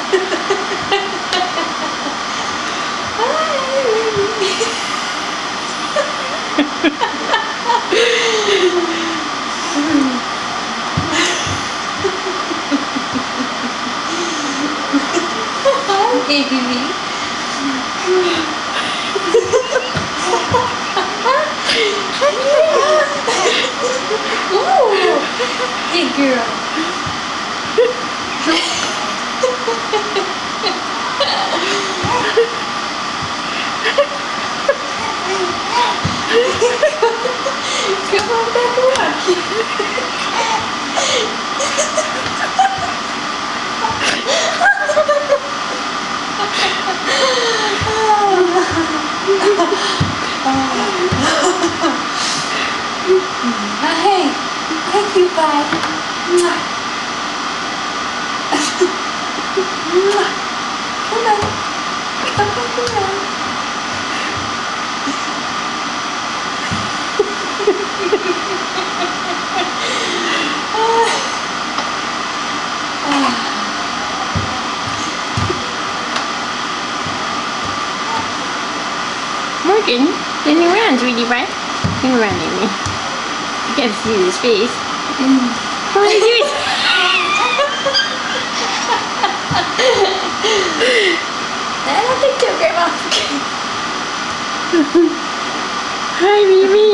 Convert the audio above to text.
Baby. Ooh, hey girl. Come on back around. Hey, thank you, bye. Come on, come back around. Morgan, turn around, sweetie pie. Turn around, Amy. You can't see his face. Come on, do it. I don't think so, Grandma. Hi, baby.